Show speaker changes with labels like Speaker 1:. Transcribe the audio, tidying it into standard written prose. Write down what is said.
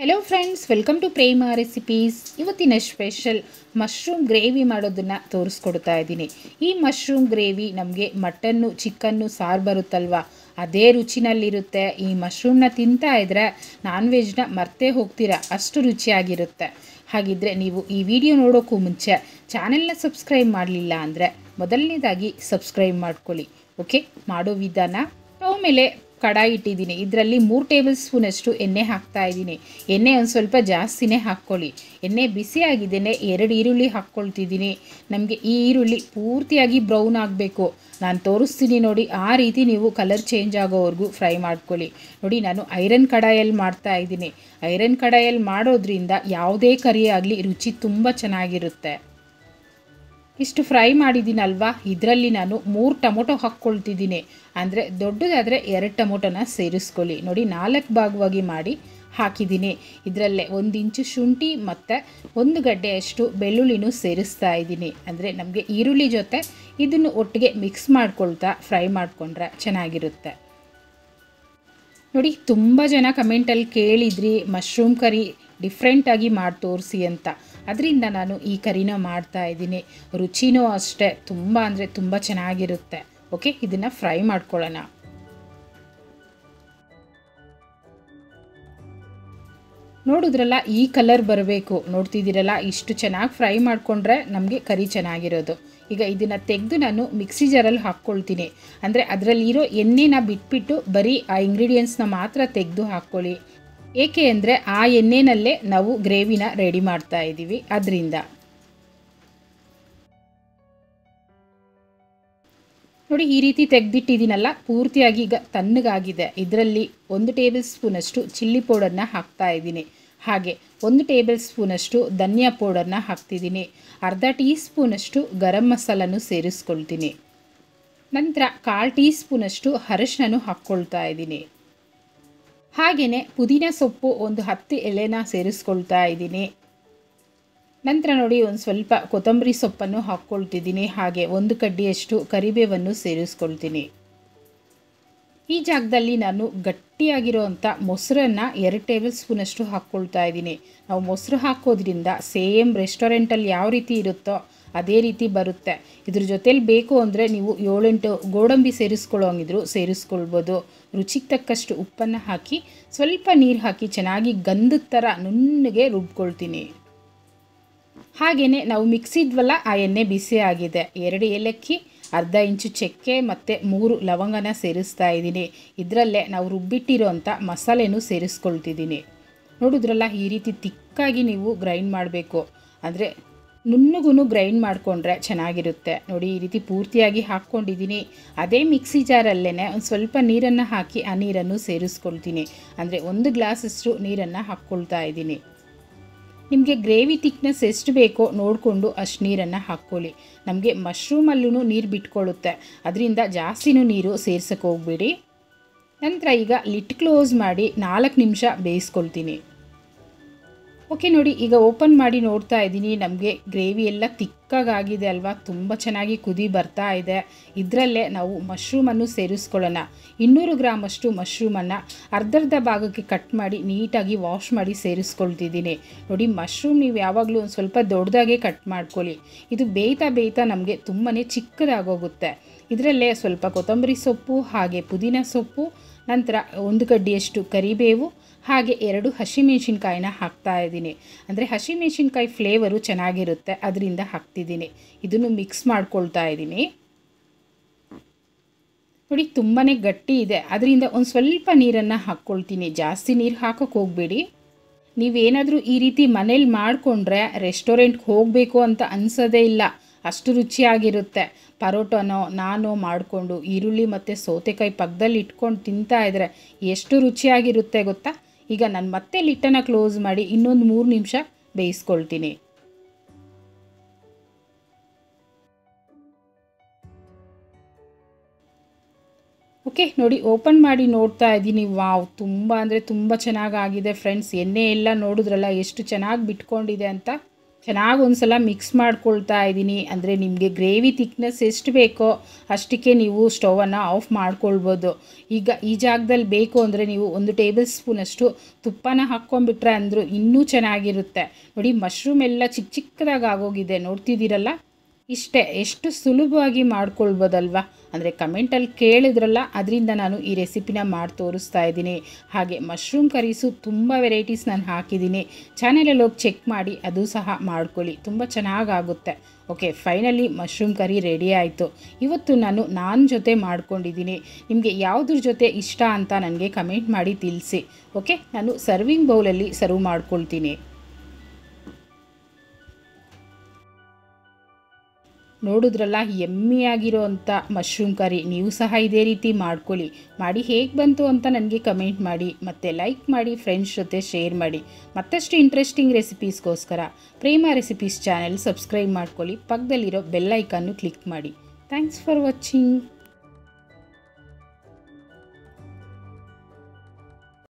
Speaker 1: Hello friends, welcome to Prema recipes. ಇವತ್ತಿನ special mushroom gravy ಮಾಡೋದನ್ನು ತೋರಿಸ್ಕೊಡ್ತಾ ಇದ್ದೀನಿ. ಈ ಮಶ್ರೂಮ್ ಗ್ರೇವಿ ನಮಗೆ ಮಟನ್ನು ಚಿಕನ್ನು ಸಾರು ಬರುತ್ತಲ್ವ, ಅದೇ ರುಚಿನಲ್ಲಿರುತ್ತೆ. ಈ ಮಶ್ರೂಮ್ನ ತಿಂತಾ ಇದ್ದರೆ ನಾನ್ ವೆಜ್ನ ಮರ್ತೇ ಹೋಗ್ತೀರಾ, ಅಷ್ಟು ರುಚಿಯಾಗಿರುತ್ತೆ. ಹಾಗಿದ್ದರೆ ನೀವು ಈ ವಿಡಿಯೋ ನೋಡೋಕ್ಕೂ ಮುಂಚೆ ಚಾನೆಲ್ನ ಸಬ್ಸ್ಕ್ರೈಬ್ ಮಾಡಲಿಲ್ಲ ಅಂದರೆ ಮೊದಲನೇದಾಗಿ ಸಬ್ಸ್ಕ್ರೈಬ್ ಮಾಡ್ಕೊಳ್ಳಿ. ಓಕೆ, ಮಾಡೋ ವಿಧಾನ. ಆಮೇಲೆ ಕಡಾಯಿ ಇಟ್ಟಿದ್ದೀನಿ. ಇದರಲ್ಲಿ 3 ಟೇಬಲ್ ಸ್ಪೂನಷ್ಟು ಎಣ್ಣೆ ಹಾಕ್ತಾ ಇದ್ದೀನಿ. ಎಣ್ಣೆ ಒಂದು ಸ್ವಲ್ಪ ಜಾಸ್ತಿನೇ ಹಾಕ್ಕೊಳ್ಳಿ. ಎಣ್ಣೆ ಬಿಸಿ ಆಗಿದ್ದೇನೆ 2 ಈರುಳ್ಳಿ ಹಾಕ್ಕೊಳ್ತಿದ್ದೀನಿ. ನಮಗೆ ಈ ಈರುಳ್ಳಿ ಪೂರ್ತಿಯಾಗಿ ಬ್ರೌನ್ ಆಗಬೇಕು. ನಾನು ತೋರಿಸ್ತೀನಿ ನೋಡಿ, ಆ ರೀತಿ ನೀವು ಕಲರ್ ಚೇಂಜ್ ಆಗೋವರೆಗೂ ಫ್ರೈ ಮಾಡ್ಕೊಳ್ಳಿ. ನೋಡಿ, ನಾನು ಐರನ್ ಕಡಾಯಲ್ಲಿ ಮಾಡ್ತಾ ಇದ್ದೀನಿ. ಐರನ್ ಕಡಾಯಲ್ಲಿ ಮಾಡೋದ್ರಿಂದ ಯಾವುದೇ ಕರಿ ಆಗಲಿ ರುಚಿ ತುಂಬ ಚೆನ್ನಾಗಿರುತ್ತೆ. ಇಷ್ಟು ಫ್ರೈ ಮಾಡಿದ್ದೀನಲ್ವಾ, ಇದರಲ್ಲಿ ನಾನು 3 ಟೊಮೊಟೊ ಹಾಕ್ಕೊಳ್ತಿದ್ದೀನಿ. ಅಂದರೆ ದೊಡ್ಡದಾದರೆ 2 ಟೊಮೊಟೊನ ಸೇರಿಸ್ಕೊಳ್ಳಿ. ನೋಡಿ, 4 ಭಾಗವಾಗಿ ಮಾಡಿ ಹಾಕಿದ್ದೀನಿ. ಇದರಲ್ಲೇ 1 ಇಂಚು ಶುಂಠಿ ಮತ್ತು 1 ಗಡ್ಡೆಯಷ್ಟು ಬೆಳ್ಳುಳ್ಳಿನೂ ಸೇರಿಸ್ತಾ ಇದ್ದೀನಿ. ಅಂದರೆ ನಮಗೆ ಈರುಳ್ಳಿ ಜೊತೆ ಇದನ್ನು ಒಟ್ಟಿಗೆ ಮಿಕ್ಸ್ ಮಾಡ್ಕೊಳ್ತಾ ಫ್ರೈ ಮಾಡಿಕೊಂಡ್ರೆ ಚೆನ್ನಾಗಿರುತ್ತೆ. ನೋಡಿ, ತುಂಬ ಜನ ಕಮೆಂಟಲ್ಲಿ ಕೇಳಿದ್ರಿ ಮಶ್ರೂಮ್ ಕರಿ ಡಿಫ್ರೆಂಟಾಗಿ ಮಾಡಿ ತೋರಿಸಿ ಅಂತ. ಅದರಿಂದ ನಾನು ಈ ಕರಿನ ಮಾಡ್ತಾ ಇದ್ದೀನಿ. ರುಚಿನೂ ಅಷ್ಟೇ ತುಂಬ ಅಂದರೆ ತುಂಬ ಚೆನ್ನಾಗಿರುತ್ತೆ. ಓಕೆ, ಇದನ್ನು ಫ್ರೈ ಮಾಡ್ಕೊಳ್ಳೋಣ. ನೋಡಿದ್ರಲ್ಲ, ಈ ಕಲರ್ ಬರಬೇಕು. ನೋಡ್ತಿದ್ದೀರಲ್ಲ, ಇಷ್ಟು ಚೆನ್ನಾಗಿ ಫ್ರೈ ಮಾಡಿಕೊಂಡ್ರೆ ನಮಗೆ ಕರಿ ಚೆನ್ನಾಗಿರೋದು. ಈಗ ಇದನ್ನು ತೆಗೆದು ನಾನು ಮಿಕ್ಸಿ ಜಾರಲ್ಲಿ ಹಾಕ್ಕೊಳ್ತೀನಿ. ಅಂದರೆ ಅದರಲ್ಲಿರೋ ಎಣ್ಣೆನ ಬಿಟ್ಬಿಟ್ಟು ಬರೀ ಆ ಇಂಗ್ರೀಡಿಯೆಂಟ್ಸ್ನ ಮಾತ್ರ ತೆಗೆದು ಹಾಕ್ಕೊಳ್ಳಿ. ಏಕೆ ಅಂದರೆ ಆ ಎಣ್ಣೆನಲ್ಲೇ ನಾವು ಗ್ರೇವಿನ ರೆಡಿ ಮಾಡ್ತಾ ಇದ್ದೀವಿ. ಅದರಿಂದ ನೋಡಿ, ಈ ರೀತಿ ತೆಗೆದಿಟ್ಟಿದ್ದೀನಲ್ಲ, ಪೂರ್ತಿಯಾಗಿ ಈಗ ತಣ್ಣಗಾಗಿದೆ. ಇದರಲ್ಲಿ 1 ಟೇಬಲ್ ಸ್ಪೂನಷ್ಟು ಚಿಲ್ಲಿ ಪೌಡರ್ನ ಹಾಕ್ತಾ ಇದ್ದೀನಿ. ಹಾಗೆ 1 ಟೇಬಲ್ ಸ್ಪೂನಷ್ಟು ಧನಿಯಾ ಪೌಡರ್ನ ಹಾಕ್ತಿದ್ದೀನಿ. ಅರ್ಧ ಟೀ ಸ್ಪೂನಷ್ಟು ಗರಂ ಮಸಾಲನೂ ಸೇರಿಸ್ಕೊಳ್ತೀನಿ. ನಂತರ 1/4 ಟೀ ಸ್ಪೂನಷ್ಟು ಅರಿಶಿನನೂ ಹಾಕ್ಕೊಳ್ತಾ ಇದ್ದೀನಿ. ಹಾಗೆಯೇ ಪುದೀನ ಸೊಪ್ಪು 10 ಎಲೆನ ಸೇರಿಸ್ಕೊಳ್ತಾ ಇದ್ದೀನಿ. ನಂತರ ನೋಡಿ, ಒಂದು ಸ್ವಲ್ಪ ಕೊತ್ತಂಬರಿ ಸೊಪ್ಪನ್ನು ಹಾಕ್ಕೊಳ್ತಿದ್ದೀನಿ. ಹಾಗೆ 1 ಕಡ್ಡಿಯಷ್ಟು ಕರಿಬೇವನ್ನು ಸೇರಿಸ್ಕೊಳ್ತೀನಿ. ಈ ಜಾಗದಲ್ಲಿ ನಾನು ಗಟ್ಟಿಯಾಗಿರೋವಂಥ ಮೊಸರನ್ನು 2 ಟೇಬಲ್ ಸ್ಪೂನಷ್ಟು ಹಾಕ್ಕೊಳ್ತಾ ಇದ್ದೀನಿ. ನಾವು ಮೊಸರು ಹಾಕೋದ್ರಿಂದ ಸೇಮ್ ರೆಸ್ಟೋರೆಂಟಲ್ಲಿ ಯಾವ ರೀತಿ ಇರುತ್ತೋ ಅದೇ ರೀತಿ ಬರುತ್ತೆ. ಇದ್ರ ಜೊತೇಲಿ ಬೇಕು ಅಂದರೆ ನೀವು 7-8 ಗೋಡಂಬಿ ಸೇರಿಸ್ಕೊಳ್ಳೋಂಗಿದ್ರು ಸೇರಿಸ್ಕೊಳ್ಬೋದು. ರುಚಿಗೆ ತಕ್ಕಷ್ಟು ಉಪ್ಪನ್ನು ಹಾಕಿ ಸ್ವಲ್ಪ ನೀರು ಹಾಕಿ ಚೆನ್ನಾಗಿ ಗಂಧದ ಥರ ನುಣ್ಣಗೆ ರುಬ್ಕೊಳ್ತೀನಿ. ಹಾಗೆಯೇ ನಾವು ಮಿಕ್ಸಿದ್ವಲ್ಲ, ಆ ಎಣ್ಣೆ ಬಿಸಿ ಆಗಿದೆ. 2 ಏಲಕ್ಕಿ, ಅರ್ಧ ಇಂಚು ಚಕ್ಕೆ ಮತ್ತು 3 ಲವಂಗನ ಸೇರಿಸ್ತಾ ಇದ್ದೀನಿ. ಇದರಲ್ಲೇ ನಾವು ರುಬ್ಬಿಟ್ಟಿರೋಂಥ ಮಸಾಲೆನೂ ಸೇರಿಸ್ಕೊಳ್ತಿದ್ದೀನಿ. ನೋಡಿದ್ರಲ್ಲ, ಈ ರೀತಿ ತಿಕ್ಕಾಗಿ ನೀವು ಗ್ರೈಂಡ್ ಮಾಡಬೇಕು. ಅಂದರೆ ನುಣ್ಣಗೂ ಗ್ರೈಂಡ್ ಮಾಡಿಕೊಂಡ್ರೆ ಚೆನ್ನಾಗಿರುತ್ತೆ. ನೋಡಿ, ಈ ರೀತಿ ಪೂರ್ತಿಯಾಗಿ ಹಾಕ್ಕೊಂಡಿದ್ದೀನಿ. ಅದೇ ಮಿಕ್ಸಿ ಜಾರಲ್ಲೇ ಒಂದು ಸ್ವಲ್ಪ ನೀರನ್ನು ಹಾಕಿ ಆ ನೀರನ್ನು ಸೇರಿಸ್ಕೊಳ್ತೀನಿ. ಅಂದರೆ 1 ಗ್ಲಾಸಷ್ಟು ನೀರನ್ನು ಹಾಕ್ಕೊಳ್ತಾ ಇದ್ದೀನಿ. ನಿಮಗೆ ಗ್ರೇವಿ ಥಿಕ್ನೆಸ್ ಎಷ್ಟು ಬೇಕೋ ನೋಡಿಕೊಂಡು ಅಷ್ಟು ನೀರನ್ನು ಹಾಕ್ಕೊಳ್ಳಿ. ನಮಗೆ ಮಶ್ರೂಮಲ್ಲೂ ನೀರು ಬಿಟ್ಕೊಳ್ಳುತ್ತೆ, ಅದರಿಂದ ಜಾಸ್ತಿನೂ ನೀರು ಸೇರ್ಸಕ್ಕೆ ಹೋಗ್ಬೇಡಿ. ನಂತರ ಈಗ ಲಿಡ್ ಕ್ಲೋಸ್ ಮಾಡಿ 4 ನಿಮಿಷ ಬೇಯಿಸ್ಕೊಳ್ತೀನಿ. ಓಕೆ, ನೋಡಿ, ಈಗ ಓಪನ್ ಮಾಡಿ ನೋಡ್ತಾ ಇದ್ದೀನಿ. ನಮಗೆ ಗ್ರೇವಿ ಎಲ್ಲ ತಿಕ್ಕಾಗಿದೆ ಅಲ್ವಾ, ತುಂಬ ಚೆನ್ನಾಗಿ ಕುದಿ ಬರ್ತಾ ಇದೆ. ಇದರಲ್ಲೇ ನಾವು ಮಶ್ರೂಮನ್ನು ಸೇರಿಸ್ಕೊಳ್ಳೋಣ. 200 ಗ್ರಾಮಷ್ಟು ಮಶ್ರೂಮನ್ನು ಅರ್ಧರ್ಧ ಭಾಗಕ್ಕೆ ಕಟ್ ಮಾಡಿ ನೀಟಾಗಿ ವಾಶ್ ಮಾಡಿ ಸೇರಿಸ್ಕೊಳ್ತಿದ್ದೀನಿ. ನೋಡಿ, ಮಶ್ರೂಮ್ ನೀವು ಯಾವಾಗಲೂ ಒಂದು ಸ್ವಲ್ಪ ದೊಡ್ಡದಾಗೆ ಕಟ್ ಮಾಡ್ಕೊಳ್ಳಿ. ಇದು ಬೇಯ್ತಾ ನಮಗೆ ತುಂಬಾ ಚಿಕ್ಕದಾಗೋಗುತ್ತೆ. ಇದರಲ್ಲೇ ಸ್ವಲ್ಪ ಕೊತ್ತಂಬರಿ ಸೊಪ್ಪು, ಹಾಗೆ ಪುದೀನ ಸೊಪ್ಪು, ನಂತರ 1 ಕಡ್ಡಿಯಷ್ಟು ಕರಿಬೇವು, ಹಾಗೆ 2 ಹಸಿಮೆಣಸಿನ್ಕಾಯಿನ ಹಾಕ್ತಾ ಇದ್ದೀನಿ. ಅಂದರೆ ಹಸಿಮೆಣಸಿನ್ಕಾಯಿ ಫ್ಲೇವರು ಚೆನ್ನಾಗಿರುತ್ತೆ, ಅದರಿಂದ ಹಾಕ್ತಿದ್ದೀನಿ. ಇದನ್ನು ಮಿಕ್ಸ್ ಮಾಡ್ಕೊಳ್ತಾ ಇದ್ದೀನಿ. ನೋಡಿ, ತುಂಬಾ ಗಟ್ಟಿ ಇದೆ, ಅದರಿಂದ ಒಂದು ಸ್ವಲ್ಪ ನೀರನ್ನು ಹಾಕ್ಕೊಳ್ತೀನಿ. ಜಾಸ್ತಿ ನೀರು ಹಾಕೋಕ್ಕೆ ಹೋಗಬೇಡಿ. ನೀವೇನಾದರೂ ಈ ರೀತಿ ಮನೇಲಿ ಮಾಡಿಕೊಂಡ್ರೆ ರೆಸ್ಟೋರೆಂಟ್ಗೆ ಹೋಗಬೇಕು ಅಂತ ಅನಿಸೋದೇ ಇಲ್ಲ, ಅಷ್ಟು ರುಚಿಯಾಗಿರುತ್ತೆ. ಪರೋಟನೋ ನಾನೋ ಮಾಡಿಕೊಂಡು ಈರುಳ್ಳಿ ಮತ್ತು ಸೌತೆಕಾಯಿ ಪಕ್ಕದಲ್ಲಿ ಇಟ್ಕೊಂಡು ತಿಂತಾ ಇದ್ದರೆ ಎಷ್ಟು ರುಚಿಯಾಗಿರುತ್ತೆ ಗೊತ್ತಾ. ಈಗ ನಾನು ಮತ್ತೆ ಲಿಟ್ಟನ್ನು ಕ್ಲೋಸ್ ಮಾಡಿ ಇನ್ನೊಂದು 3 ನಿಮಿಷ ಬೇಯಿಸ್ಕೊಳ್ತೀನಿ. ಓಕೆ, ನೋಡಿ, ಓಪನ್ ಮಾಡಿ ನೋಡ್ತಾ ಇದ್ದೀನಿ. ವಾವ್, ತುಂಬ ಅಂದರೆ ತುಂಬ ಚೆನ್ನಾಗಾಗಿದೆ ಫ್ರೆಂಡ್ಸ್. ಎಣ್ಣೆ ಎಲ್ಲ ನೋಡಿದ್ರಲ್ಲ ಎಷ್ಟು ಚೆನ್ನಾಗಿ ಬಿಟ್ಕೊಂಡಿದೆ ಅಂತ. ಚೆನ್ನಾಗಿ ಒಂದು ಸಲ ಮಿಕ್ಸ್ ಮಾಡ್ಕೊಳ್ತಾ ಇದ್ದೀನಿ. ಅಂದರೆ ನಿಮಗೆ ಗ್ರೇವಿ ಥಿಕ್ನೆಸ್ ಎಷ್ಟು ಬೇಕೋ ಅಷ್ಟಕ್ಕೆ ನೀವು ಸ್ಟವನ್ನು ಆಫ್ ಮಾಡ್ಕೊಳ್ಬೋದು. ಈಗ ಈ ಜಾಗದಲ್ಲಿ ಬೇಕು ಅಂದರೆ ನೀವು 1 ಟೇಬಲ್ ಸ್ಪೂನಷ್ಟು ತುಪ್ಪನ ಹಾಕ್ಕೊಂಡ್ಬಿಟ್ರೆ ಅಂದರೂ ಇನ್ನೂ ಚೆನ್ನಾಗಿರುತ್ತೆ. ನೋಡಿ ಮಶ್ರೂಮ್ ಎಲ್ಲ ಚಿಕ್ಕ ಚಿಕ್ಕದಾಗಿ ಆಗೋಗಿದೆ, ನೋಡ್ತಿದ್ದೀರಲ್ಲ. ಇಷ್ಟೇ, ಎಷ್ಟು ಸುಲಭವಾಗಿ ಮಾಡ್ಕೊಳ್ಬೋದಲ್ವ. ಅಂದರೆ ಕಮೆಂಟಲ್ಲಿ ಕೇಳಿದ್ರಲ್ಲ, ಅದರಿಂದ ನಾನು ಈ ರೆಸಿಪಿನ ಮಾಡಿ ತೋರಿಸ್ತಾ ಇದ್ದೀನಿ. ಹಾಗೆ ಮಶ್ರೂಮ್ ಕರೀಸು ತುಂಬ ವೆರೈಟೀಸ್ ನಾನು ಹಾಕಿದ್ದೀನಿ. ಚಾನಲಲ್ಲಿ ಹೋಗಿ ಚೆಕ್ ಮಾಡಿ, ಅದು ಸಹ ಮಾಡ್ಕೊಳ್ಳಿ, ತುಂಬ ಚೆನ್ನಾಗಾಗುತ್ತೆ. Okay, finally mushroom curry ready ಆಯಿತು. ಇವತ್ತು ನಾನು ನಾನ್ ಜೊತೆ ಮಾಡ್ಕೊಂಡಿದ್ದೀನಿ. ನಿಮಗೆ ಯಾವುದ್ರ ಜೊತೆ ಇಷ್ಟ ಅಂತ ನನಗೆ ಕಮೆಂಟ್ ಮಾಡಿ ತಿಳಿಸಿ. ಓಕೆ, ನಾನು ಸರ್ವಿಂಗ್ ಬೌಲಲ್ಲಿ ಸರ್ವ್ ಮಾಡ್ಕೊಳ್ತೀನಿ. ನೋಡಿದ್ರಲ್ಲ, ಯಮ್ಮಿಯಾಗಿರೋ ಅಂಥ ಮಶ್ರೂಮ್ ಕರಿ. ನೀವು ಸಹ ಇದೇ ರೀತಿ ಮಾಡ್ಕೊಳ್ಳಿ. ಮಾಡಿ ಹೇಗೆ ಬಂತು ಅಂತ ನನಗೆ ಕಮೆಂಟ್ ಮಾಡಿ, ಮತ್ತು ಲೈಕ್ ಮಾಡಿ, ಫ್ರೆಂಡ್ಸ್ ಜೊತೆ ಶೇರ್ ಮಾಡಿ. ಮತ್ತಷ್ಟು ಇಂಟ್ರೆಸ್ಟಿಂಗ್ ರೆಸಿಪೀಸ್ಗೋಸ್ಕರ ಪ್ರೇಮ ರೆಸಿಪೀಸ್ ಚಾನೆಲ್ ಸಬ್ಸ್ಕ್ರೈಬ್ ಮಾಡ್ಕೊಳ್ಳಿ. ಪಕ್ಕದಲ್ಲಿರೋ ಬೆಲ್ ಐಕಾನ್ನು ಕ್ಲಿಕ್ ಮಾಡಿ. Thanks for watching.